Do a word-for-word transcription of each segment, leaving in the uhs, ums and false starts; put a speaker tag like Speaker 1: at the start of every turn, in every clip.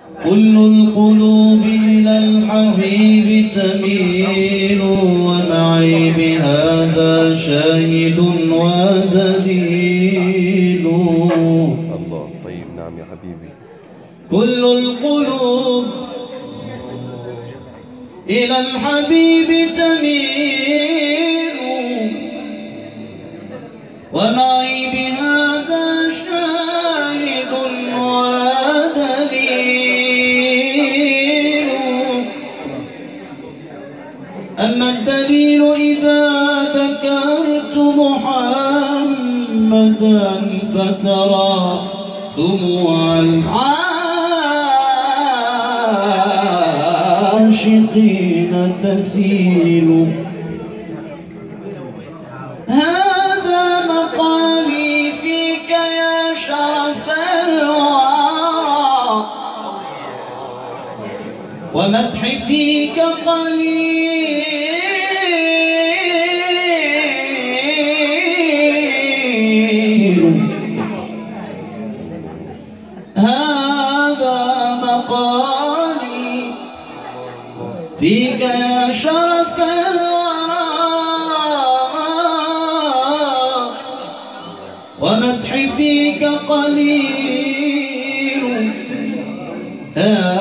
Speaker 1: كل القلوب إلى الحبيب تميل، ومعي بهذا شاهد وذليل.
Speaker 2: الله طيب. نعم يا حبيبي.
Speaker 1: كل القلوب إلى الحبيب تميل، ومعي بهذا شاهد ودليل. أما الدليل إذا ذكرت محمدا فترى دموع العاشقين تسيل. هذا مقالي فيك يا شرف الورى، ومدحي فيك قليل. هذا مقالي فيك يا شرف الورى، ومدحي فيك قليل. يا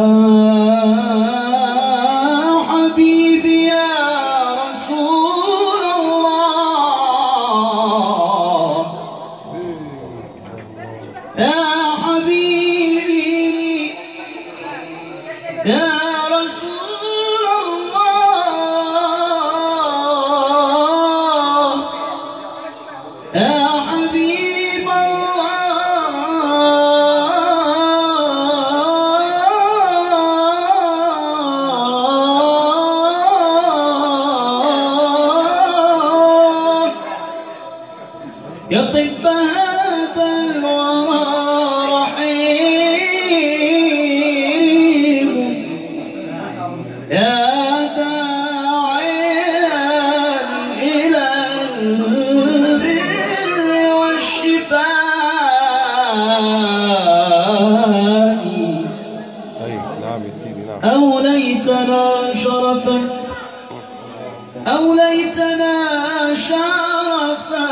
Speaker 1: حبيبي يا رسول الله، يا حبيبي يا رسول الله، يا حبيب الله. يا طب هذا الورى رحيم، يا داعيا إلى البر والشفاء.
Speaker 2: طيب. نعم يا سيدي. نعم.
Speaker 1: أوليتنا شرفا، أوليتنا شرفا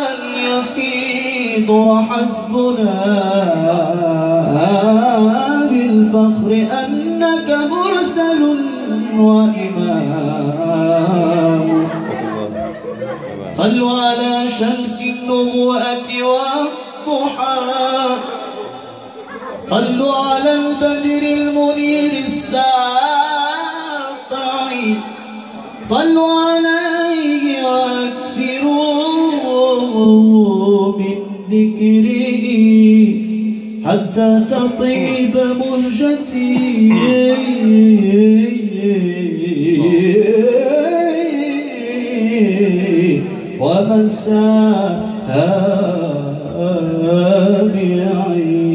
Speaker 1: يفيض وحسبنا بالفخر أنك مرسل وإمام. صلوا على شمس النبوءة والضحى، صلوا على البدر المنير الساطع، صلوا عليه واكثروا من ذكره حتى تطيب مهجتي ومساها بعين.